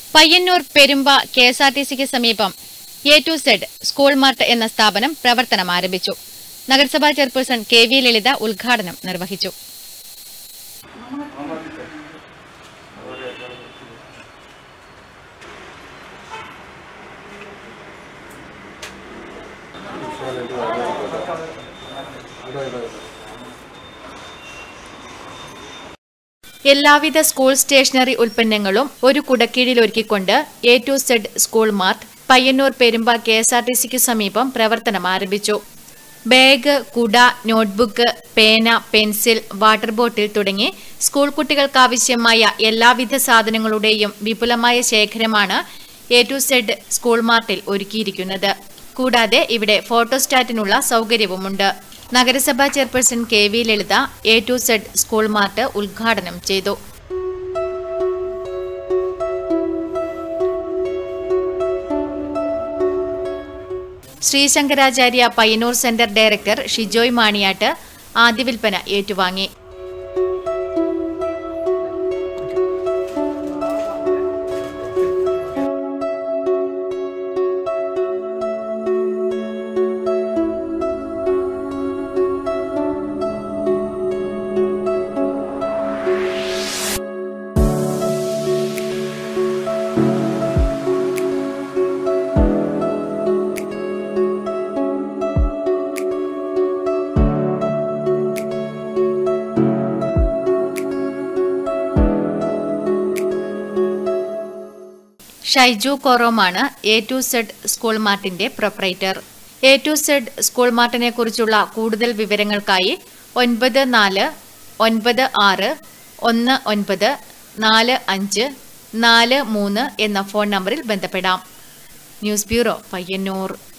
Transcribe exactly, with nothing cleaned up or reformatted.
Payyanur Perumba K S R T സിക്ക് സമീപം A to Z school mart എന്ന സ്ഥാപനം പ്രവർത്തനം ആരംഭിച്ചു. നഗരസഭാ ചെയർപേഴ്സൺ കെ വി ലളിത ഉദ്ഘാടനം നിർവഹിച്ചു. എല്ലാവിധ സ്കൂൾ സ്റ്റേഷനറി ഉൽപ്പന്നങ്ങളും ഒരു കുടക്കീഴിലൊരുക്കിക്കൊണ്ട് A to Z school mart Payyanur Perumba K S R T സിക്ക് സമീപം പ്രവർത്തനം ആരംഭിച്ചു. ബാഗ്, കുട, നോട്ട്ബുക്ക്, പേന, പെൻസിൽ, വാട്ടർ ബോട്ടിൽ തുടങ്ങി സ്കൂൾ കുട്ടികൾക്കാവശ്യമായ എല്ലാവിധ സാധനങ്ങളുടെയും വിപുലമായ ശേഖരമാണ് എ ടു സെഡ് സ്കൂൾ മാർട്ടിൽ ഒരുക്കിയിരിക്കുന്നത്. കൂടാതെ ഇവിടെ ഫോട്ടോസ്റ്റാറ്റിനുള്ള സൗകര്യവുമുണ്ട്. നഗരസഭാ chairperson K V Lalitha A to Z school mart ഉദ്ഘാടനം ചെയ്തു. ശ്രീശങ്കരാചാര്യ പയ്യന്നൂർ സെന്റർ ഡയറക്ടർ ഷിജോയ് മാണിയാട്ട് ആദ്യ വിൽപ്പന ഏറ്റുവാങ്ങി. ഷൈജു കോറോമാണ് എ ടു സെഡ് സ്കൂൾ മാർട്ടിന്റെ proprietor. A to Z school മാർട്ടിനെ കുറിച്ചുള്ള കൂടുതൽ വിവരങ്ങൾക്കായി ഒൻപത് നാല് ഒൻപത് ആറ് ഒന്ന് ഒൻപത് നാല് അഞ്ച് നാല് മൂന്ന് എന്ന ഫോൺ നമ്പറിൽ ബന്ധപ്പെടാം. News bureau, Payyanur.